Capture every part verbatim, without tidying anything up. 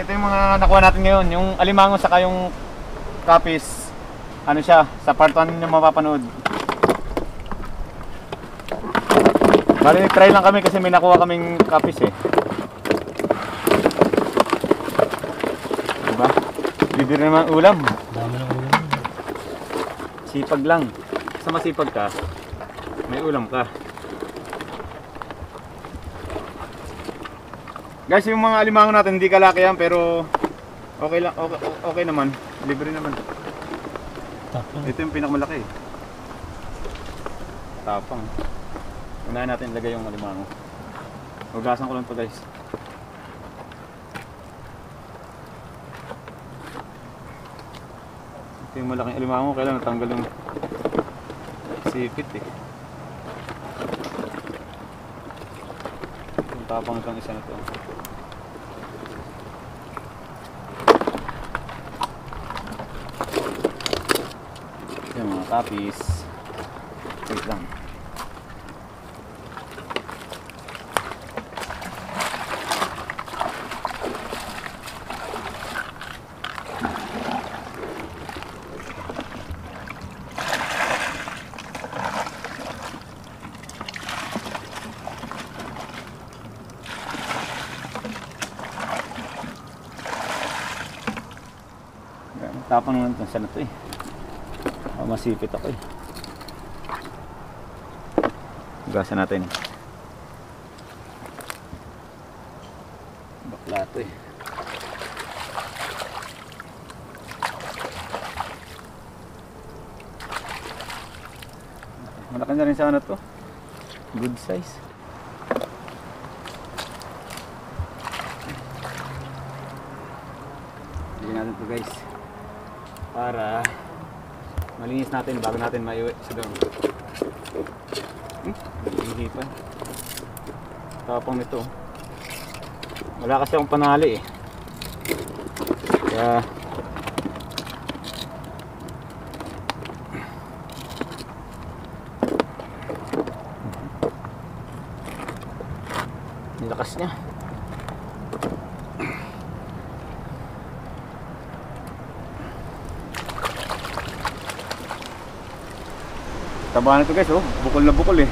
ito yung mga nakuha natin ngayon. Yung alimango saka yung kapis. Ano siya, sa part one nyo mapapanood. Bali, try lang kami kasi may nakuha kaming kapis eh. Diba? Libre naman ulam. Dami ng ulam. Sipag lang. Sa masipag ka, may ulam ka. Guys, yung mga alimango natin hindi kalaki yan pero okay lang, okay, okay naman. Libre naman. Tapang. Ito yung pinakamalaki. Tapang. Unahin natin ilagay yung alimango. Hugasan ko lang to guys. Ito yung malaking alimango, kailan natanggal yung sipit eh. Yung tapang itong isa na to. Yung mga kapis. Wait lang. Tapang naman ito. Sana ito eh. Oh, masipit ako eh. Hugasan natin. Bakla ito eh. Malaki na rin sana ito. Good size. Bigyan natin ito guys. Para malinis natin bago natin maiuwi sa doon. Hmm? Hihipan. Tapang nito. Wala kasi akong panali eh. Kaya nilakas niya. Taba na ito guys, oh. Bukol na bukol eh.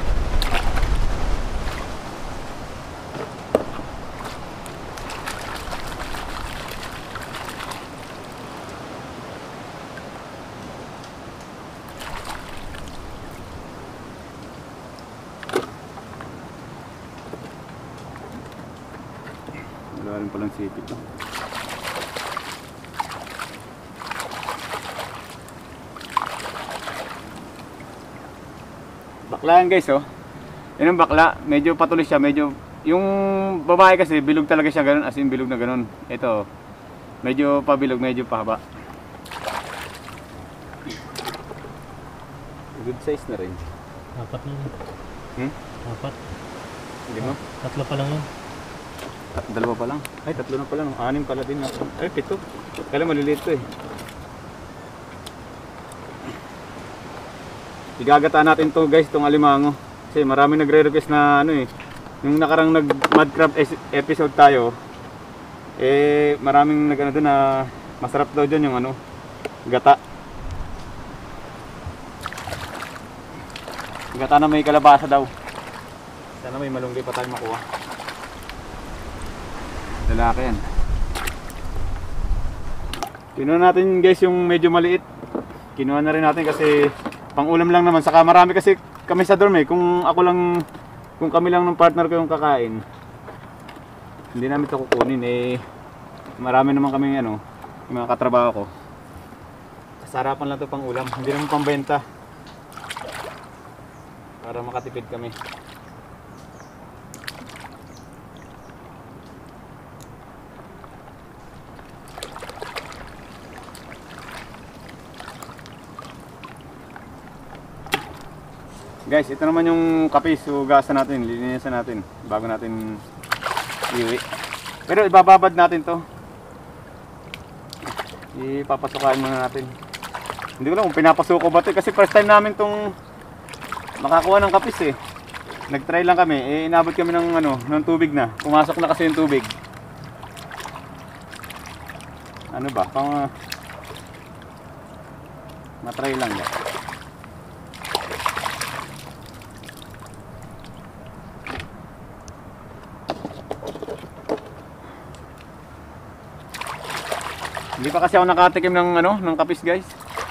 Wala rin palang sipit no? Bakla yan guys oh. Yan ang bakla, medyo patuloy siya, medyo yung babae kasi bilog talaga siya ganun, as in bilog na ganun. Ito, medyo pabilog, medyo pahaba. Good size na rin. Apat na yun. Hmm? Apat. Hindi mo? Tatlo pa lang yun. At dalawa pa lang. Ay, tatlo na pala. Anim pala din. Ay, pito. Kaya maliliit to eh. Igagataan natin to guys, itong alimango. Kasi marami nagre-request na ano eh. Yung nakarang nag Mudcrab episode tayo, eh maraming nag ano doon na masarap daw dyan yung ano, gata. Gata na may kalabasa daw. Sana may malunggay pa tayo makuha. Lalaki yan. Kinuha natin guys yung medyo maliit. Kinuha na rin natin kasi pang ulam lang naman, saka marami kasi kami sa dorm eh. Kung ako lang, kung kami lang ng partner ko yung kakain, hindi namin ito kukunin eh. Marami naman kami ano, yung mga katrabaho ko. Sarapan lang ito pang ulam, hindi naman pang benta. Para makatipid kami. Guys, ito naman yung kapis, hugasan natin, linisan natin bago natin iuwi. Pero ibababad natin to. Ipapasukain muna natin. Hindi ko lang kung pinapasuko ba ito kasi first time namin tong makakuha ng kapis eh. Nag-try lang kami, eh inabot kami ng ano, ng tubig na. Pumasok na kasi yung tubig. ano ba, pang uh, matry lang ba. Hindi pa kasi ako nakatikim ng ano, ng kapis guys.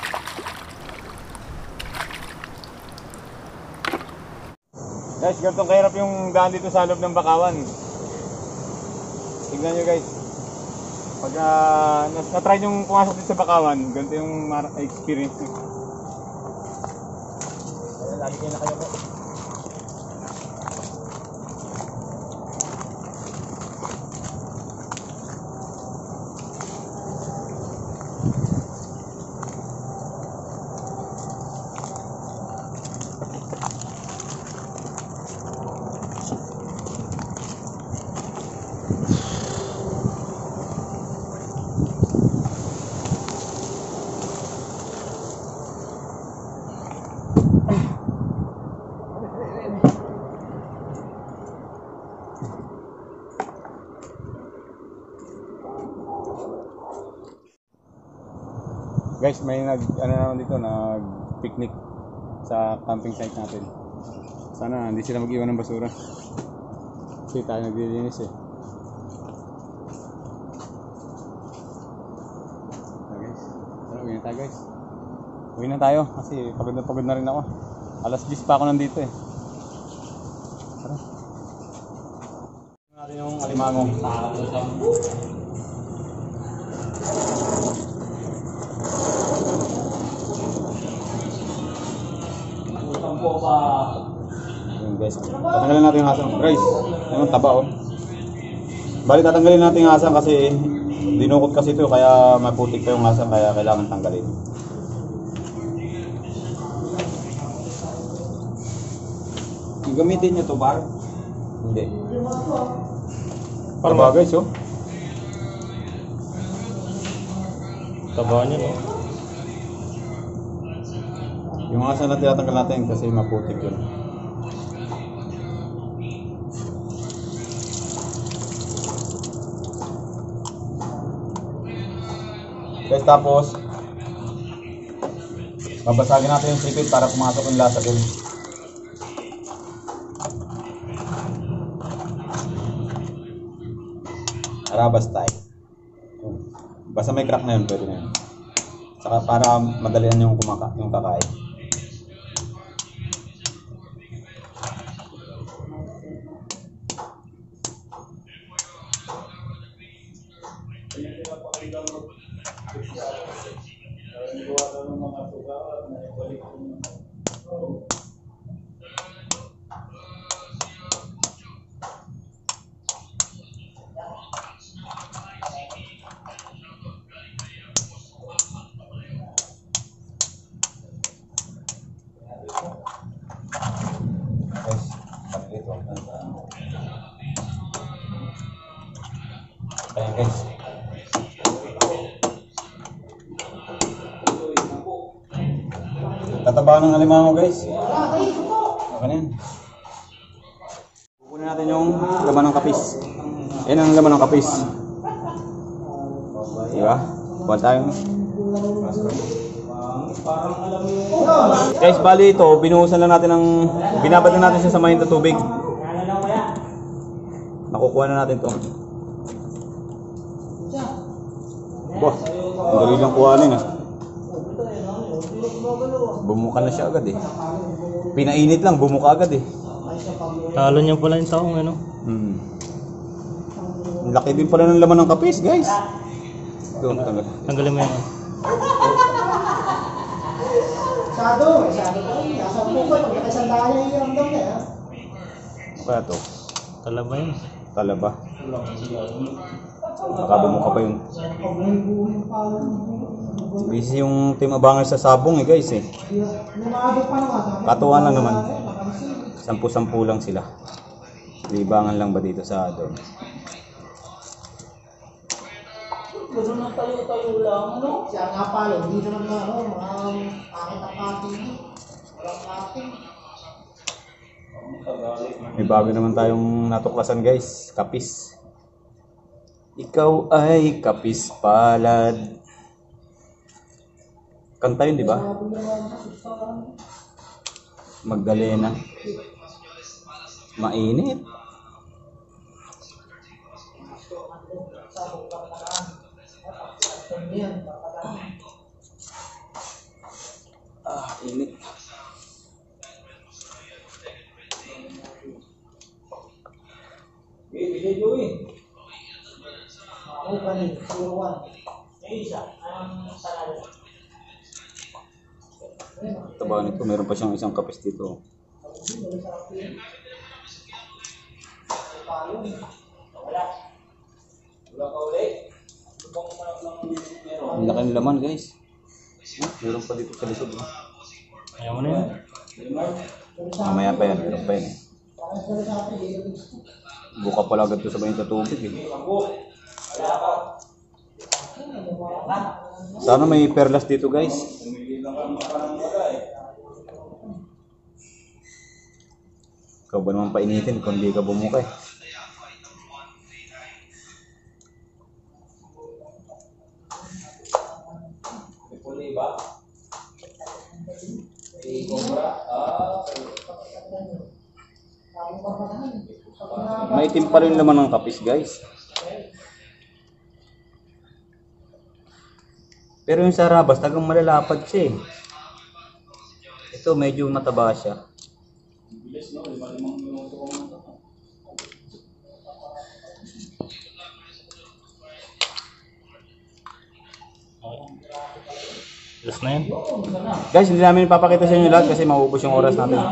Guys, ganitong kahirap yung daan dito sa loob ng Bakawan. Tignan nyo guys. Pag uh, na-try nyo pumasok dito sa Bakawan, ganito yung experience nyo. Lagi kayo na kayo po. Guys, may nag ano naman dito, nag picnic sa camping site natin. Sana hindi sila mag-iwan ng basura. Kasi tayo naglilinis eh. So guys, tara, uwi na tayo guys. Uwi na tayo kasi pagod na pagod na rin ako. Alas diyes pa ako nandito eh. Tara. Natin yung alimango. Ayun guys, tatanggalin natin yung asang. Guys, ayun taba oh. Bali tatanggalin natin yung asang kasi dinukot kasi ito kaya maputik pa yung asang kaya kailangan tanggalin. Gamitin nyo to bar? Hindi. Taba guys oh. Taba niya no. Yung asa na tinatanggal natin kasi maputik yun. Guys, tapos babasagin natin yung sipit para pumasok yung lasa dun. Arabas tayo. Basta may crack na yun, pwede na yun. Saka para madalian yung kumaka, yung kakain. Ayan guys. Tataba ng alimango guys. Okay na yan. Kukunin natin yung laman ng kapis. Yan ang laman ng kapis. Diba? Kuha tayo. Guys, bali ito, binuhusan lang natin ng, binabad na natin siya sa mahinta tubig. Nakukuha na natin ito. Boss, ang dali lang kuhanin ah. Bumuka na siya agad eh. Pinainit lang, bumuka agad eh. Talo niya pala yung taong ano. Hmm. Ang laki din pala ng laman ng kapis guys. Doon, tanggal. Tanggalin mo yan. Masyado, masyado pa rin. Nasa po ba? Pag nakasandaan niya yung ramdam na yan. Ano kaya to? Talaba yun. Talaba. Baka bumuka pa yun. Busy yung team abangan sa sabong eh guys eh. Katuwa lang naman. Sampu-sampu lang sila. Libangan lang ba dito sa doon? Gusto na tayo-tayo lang, ano? Siya nga pala, hindi naman na, ano, mga akit ang ating, walang ating. May bago naman tayong natuklasan guys, kapis. Ikaw ay kapis palad. Kanta yun, di ba? Magdalena. Mainit. Ah, init. Ako kanina, zero one. May isa, ang salado. Taba nito, meron pa siyang isang kapis dito. Ang laki ng laman, guys. Meron pa dito sa lisod. No? Ayaw mo na yan. Mamaya pa yan, meron pa yan. Buka pala agad to sa bayan sa tubig. Eh. Sana may perlas dito, guys. Ikaw ba naman painitin kung di ka bumuka eh. Maitim pa rin naman ng kapis, guys. Pero yung sa rabas, tagang malalapad siya eh. Ito medyo mataba siya. Last na yan. Guys, hindi namin ipapakita sa inyo lahat kasi mauubos yung oras natin.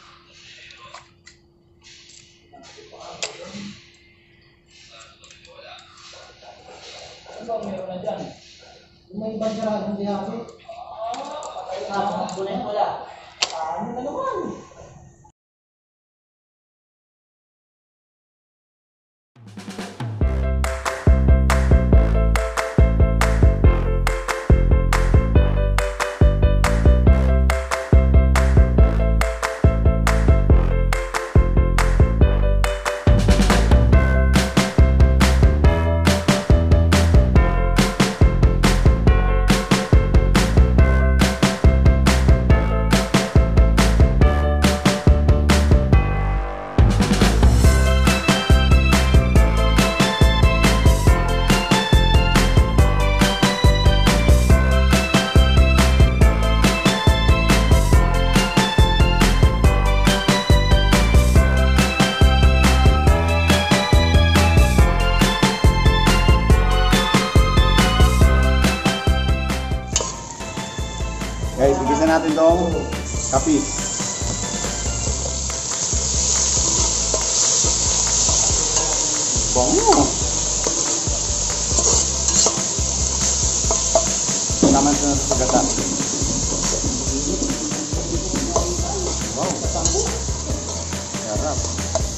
May iba siya, hindi ako. Ah, patay na, wala. Ano na naman? Guys, bigyan na natin tong kapis. Bango! Tama na sa gata. Wow! Sarap!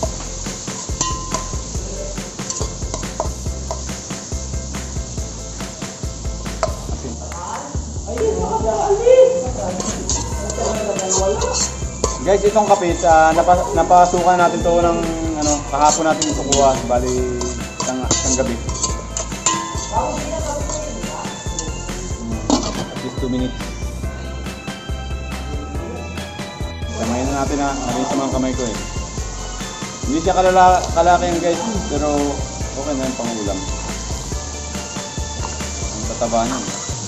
Guys, itong kapis, uh, napa, napasukan natin to ng ano, kahapon natin ito kuha, bali isang, isang gabi. At least two minutes. Samayin na natin ha, nalin sa mga kamay ko eh. Hindi siya kalala, kalaki yan guys, pero okay na yung pangulam. Ang tataba niya.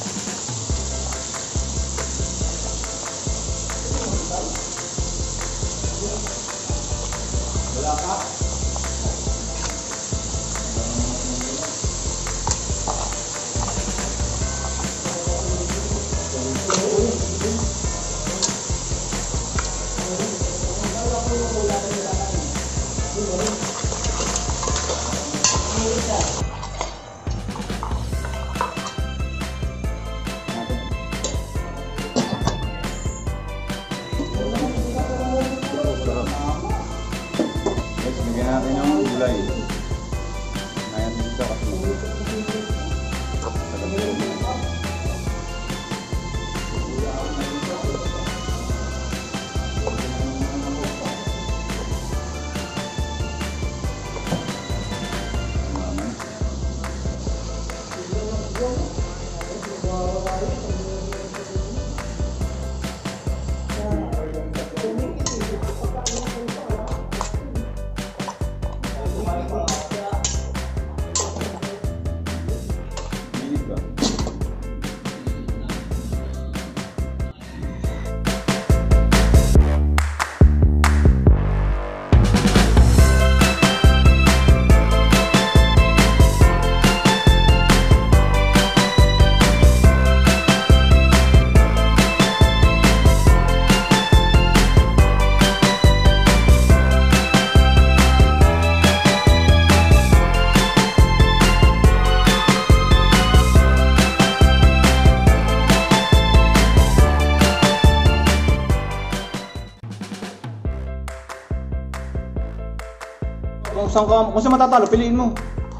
Bigyan natin yung gulay. Ngayon dito kasi Kung saan ka, kung saan matatalo, piliin mo.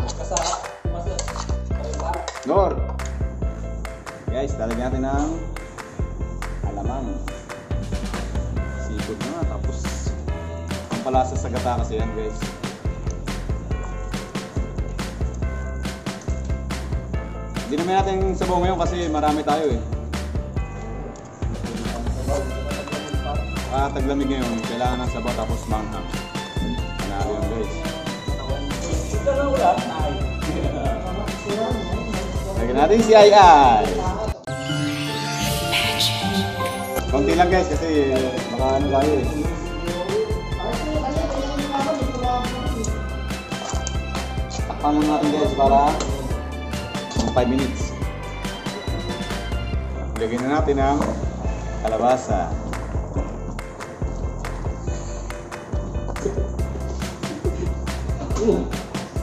Gor. Guys, talagyan natin ng alamang. Sipod na, tapos ang palasa sa gata kasi yan, guys. Hindi naman natin sabaw ngayon kasi marami tayo eh. Ah, taglamig ngayon, kailangan ng sabaw tapos manghang. Panalo yun, guys. Lagyan natin si Ai Ai. Konti lang guys kasi baka ano tayo eh. Takpan lang natin guys para five minutes. Lagyan na natin ang kalabasa. Uh.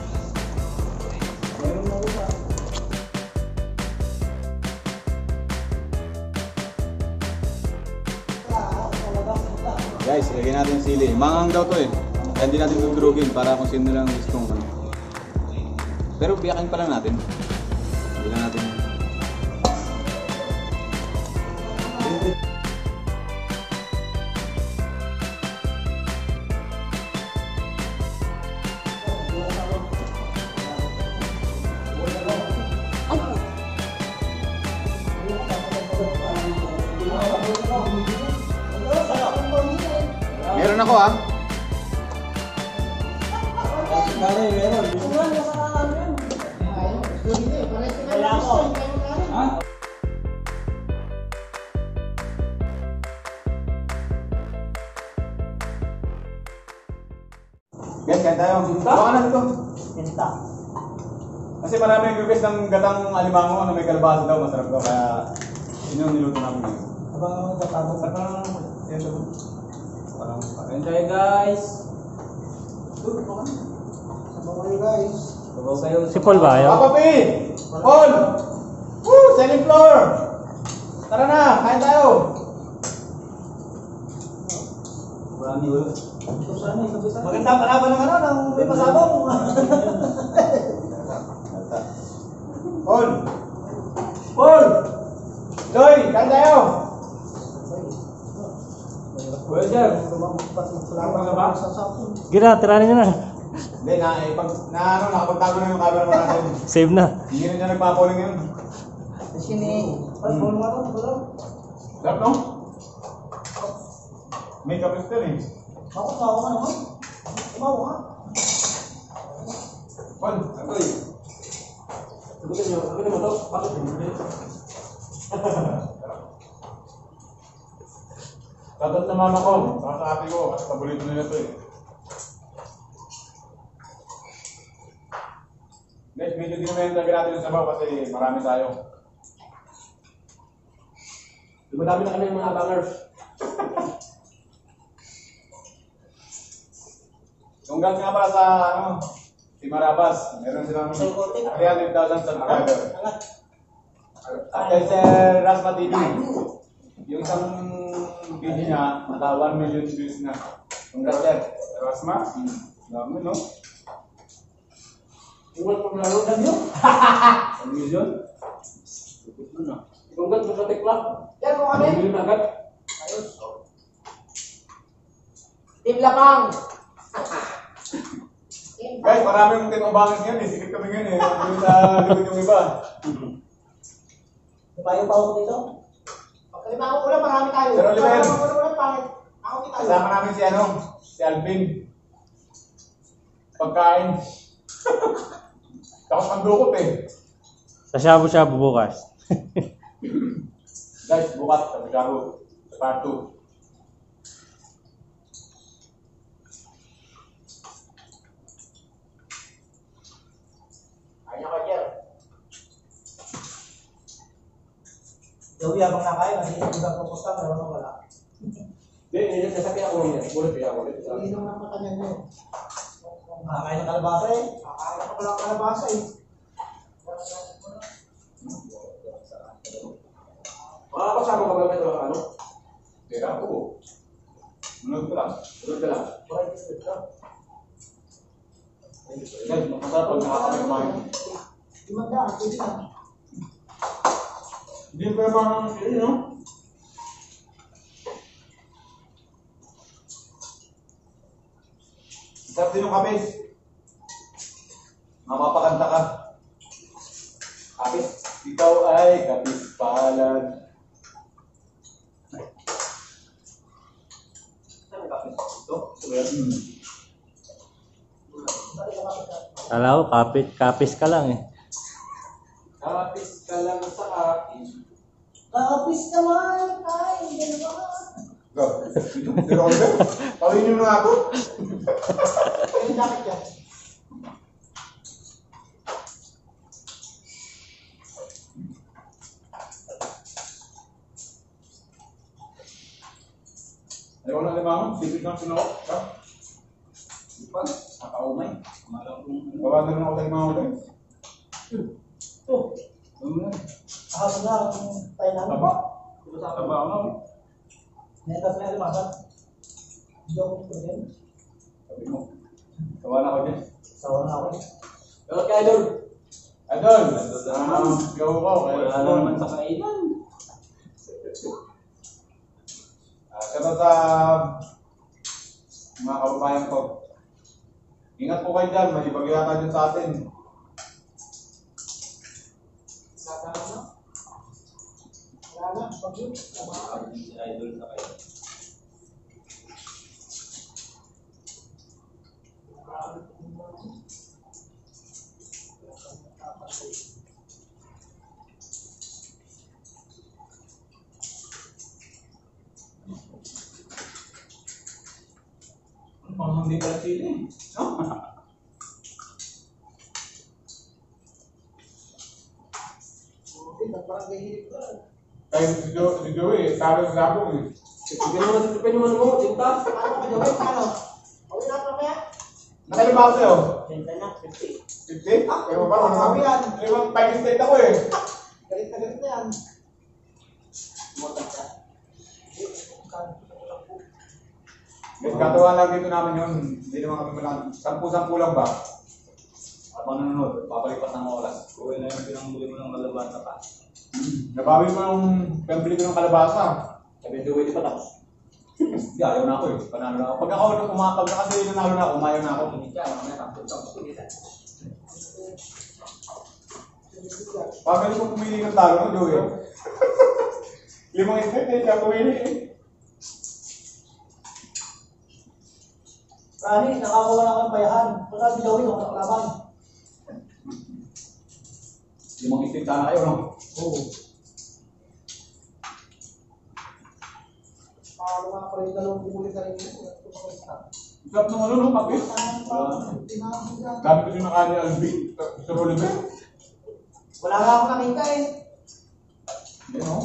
Guys, lagyan natin sili. Mangang daw to eh. Kaya hindi natin gugurugin para kung sino lang gustong ano. Pero biyakin pa lang natin. Hindi lang natin. Meron ako ah. Guys, kain tayo. Baka na dito. Kasi marami nag-request ng gatang alimango na may kalabasa daw, masarap daw. Kaya yun yung niluto namin ngayon. Abang tatapos. Enjoy guys! Sabaw kayo guys. Sabaw kayo. Si Paul ba ayaw? Papa P! Paul! Woo! Selling floor! Tara na! Kain tayo! Marami ulo. Maganda palaban ng ano, ng may pasabong. Paul! Paul! Joy! Kain tayo! Well done. Gina, tiranin nyo na. Hindi, na, eh, pag, na ano, nakapagtago na yung camera mo natin. Save na. Hindi na siya nagpapuling ngayon. Sini. Ay, bolo nga to, bolo. Sarap, no? May kapit ka eh. Ako, tawa ka naman. Tumawa ka. Paul, ano eh? Sagutin nyo, sagutin mo to. Bakit hindi? Tatot na mama ko, saka sa ate ko, at paborito nila ito eh. Guys, medyo din naman yung lagyan natin yung sabaw kasi marami tayo. Dumadami na kami ng mga abangers. Congrats nga pala sa ano, Team Arabas. Meron silang three hundred thousand subscriber. At kay Sir Rasma T V, yung isang video niya, naka one million views na. Congrats Sir. Rasma, dami no? Iwan pang laro na nyo. one million? Congrats mo sa tekla. Yan mo kami. Hindi na agad. Ayos. Team Lapang. Guys, maraming team Abangan ngayon eh. Sikit kami ngayon eh. Yung sa likod yung iba. Payo pa ako dito. Okay, mga ako ulam, marami tayo. Sir Oliver. Mga ulam, ulam, pangit. Ako kita. Kasama namin si ano, si Alvin. Pagkain. Tapos ang dukot eh. Sa shabu-shabu bukas. Guys, bukas, sabi karo, part two. Kaya ka, Jer. Joey, abang na kayo, hindi na ibang pupusta, meron o wala. Hindi, hindi na sasakyan ako niya. Bulit kaya ako. Hindi nung nakatanya nyo. Nakakain ng kalabasa eh. Nakakain ka pala ng kalabasa eh. Makakasama ka ba ito ng ano? Tira ko. Munod ko lang. Tulad ka lang. Right, is it? Guys, masarap pag nakakabay kumain. Limandaan, pwede na. Hindi pa naman yun, no? Sarap din yung kapis. Mapapakanta ka. Kapis, ikaw ay kapis palad. Ano kapis? Ito? Hmm. Kala ko, kapit, kapis ka lang eh. Kapis ka lang sa akin. Kapis naman, kain, dalawa. Go. Pero ako ba? Pawinin mo na ako. Pwede dapat yan. Ayaw na limang, sipit ng sinok. Ha? Ipan, nakaumay. Gawa na rin ako tayo mga ulit. Ito, Ano na? ahap na ang tayo namin. Taba. Taba ako na. Netas na yung masa. Hindi ako problem. Sabi mo. Gawa na ako dyan. Sawa na ako. Pero kaya doon. Idol! Ah, gawa ko. Wala na naman sa kainan. Kata sa mga kababayan ko, ingat po kayo dyan, may bagyo yata dyan sa atin. Sasama na. Wala na, pag-yun. Idol na kayo. Parang hindi pala sila eh. No? Hindi, nagparang gahilip ka. Kahit si Jo- si Joey, talo sa sabong eh. Pinuman pinuman mo, tinta. Paano ka gawin? Paano? Huwag na mamaya. Nakaliba ako sa'yo? Benta na, fifty. fifty? Ah, Kaya mo ba? sabi yan. Limang five state ako eh. Galit na galit na yan. Guys, katawa lang dito namin yun. Hindi naman kami malang. Sampu-sampu lang ba? Habang nanonood, papalipas ng oras. Kuwi na yung pinanghuli mo ng kalabasa pa. Nabawi mo yung pambili ko ng kalabasa. Sabi do di pa tapos. Hindi, ayaw na ako eh. Panalo na ako. Pag ako na kumapag na kasi nanalo na ako, umayaw na ako. Hindi ka, mamaya tapos tapos kita. Pagkali ko pumili ng talo ng Joey. Limang isip eh, siya pumili eh. Rani, nakakawala ko ng bayahan. Pagka bilawin ako nakalaban. Limang isip sana kayo, no? Oo. Paano nga pala yung dalawang bumuli ka rin yun? Sarap ng ano, no? Kapit. Gamit ko yung nakani Albi. Sa Oliver. Wala nga ako nakita eh. Hindi, no?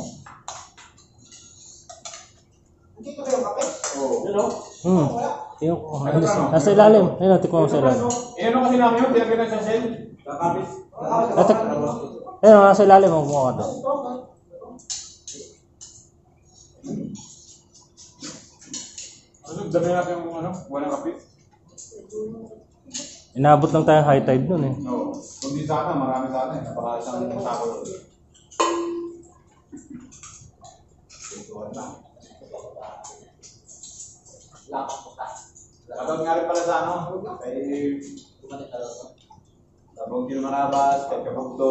Hindi ko ba yung kape? Oo. Ano? Hmm. Wala. Yung, oh, nasa ilalim. Ayun, tikman mo sa ilalim. Eh, ano kasi namin yun? Pinagyan sa shell. Kakapis. At, ayun, nasa ilalim. Magmukha ka doon. Ano, dami natin yung ano, walang kapit. Inabot lang tayong high tide nun eh. Oo. Kung di sana, marami sana eh. Napaka isang sako. Shoutout nga rin pala sa ano, kay Tabong Kilmarabas, kay Kabugto,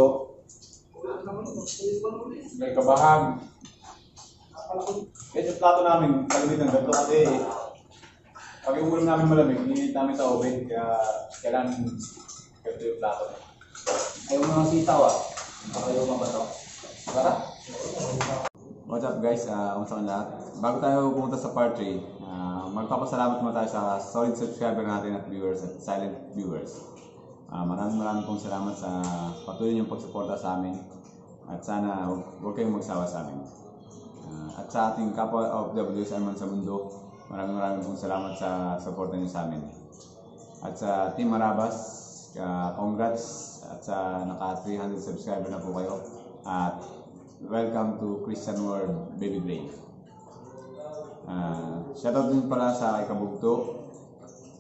kay Kabahag. Guys, yung plato namin, kalamit ng ganito kasi pag yung ulam namin malamig, ininit namin sa oven, kaya kailangan ganito yung plato. Ayaw mga sitaw ah. Ayaw mga bato. Tara! What's up guys, uh, kumusta ang lahat? Bago tayo pumunta sa part three, uh, magpapasalamat naman tayo sa solid subscriber natin at viewers at silent viewers. Uh, maraming maraming pong salamat sa patuloy niyong pagsuporta sa amin at sana huwag kayong magsawa sa amin. Uh, at sa ating kapwa O F W saan man sa mundo, maraming maraming pong salamat sa suporta niyo sa amin. At sa Team Marabas, uh, congrats at sa naka three hundred subscriber na po kayo. At welcome to Christian World Baby Brave. Uh, shoutout din pala sa Ikabugto, uh,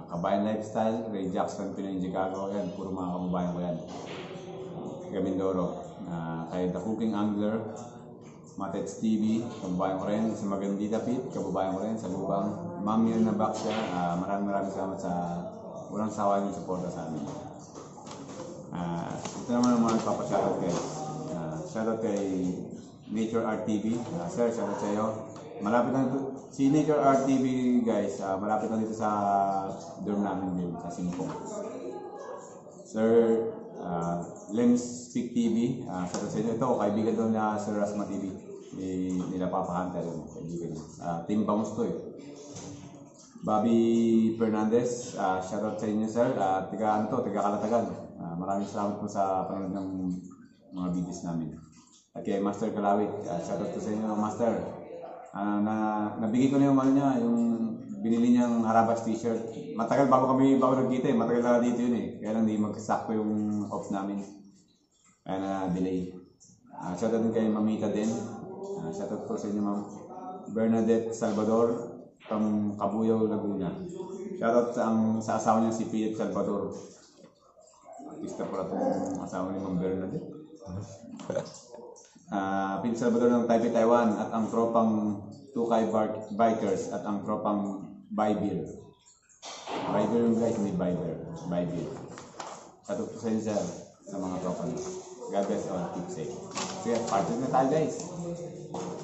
Kabayan Lifestyle, Ray Jackson, Pinoy Chicago, yan, puro mga kababayan ko yan. Taga Mindoro. Uh, kay The Cooking Angler, Matets T V, kababayan ko rin. Sa Magandita Pit, kababayan ko rin. Sa Lubang, Ma'am Yun na Baksya, uh, maraming maraming salamat sa walang sawa yung suporta sa amin. Uh, ito naman ang mga nagpapashoutout guys. Uh, shoutout kay Nature Art T V. Uh, sir, shoutout sa iyo. Malapit na dito, si Nature Art T V guys, uh, malapit na dito sa dorm namin din, sa Singpong. Sir, uh, Lems Speak T V, uh, shoutout sa inyo. Ito, kaibigan doon na Sir Rasma T V. Ni, nila Papa Hunter, kaibigan niya. Uh, Team Bangus to eh. Bobby Fernandez, uh, shoutout sa inyo sir. Uh, tiga ano to, tiga Kalatagan. Uh, maraming salamat po sa panonood ng mga videos namin. At kay Master Kalawit, uh, shoutout po sa inyo Master. Uh, na nabigay ko na yung ano niya, yung binili niyang Harabas t-shirt. Matagal bago kami bago nagkita eh, matagal na dito yun eh. Kaya lang di magsakto yung off namin. Kaya na delay. Uh, shoutout din kay Mamita din. Uh, shoutout po sa inyo Ma'am Bernadette Salvador from Cabuyao, Laguna. Shoutout sa, ang, sa asawa niya si Philip Salvador. Artista pala itong asawa ni Ma'am Bernadette. Uh, Philip Salvador ng Taipei, Taiwan at ang tropang Tukay Bikers at ang tropang Bybir. Bybir yung guys, hindi Bybir. Bybir. Shoutout po sa inyo sir, sa mga tropa niyo. God bless all, keep safe. Sige, party na tayo guys.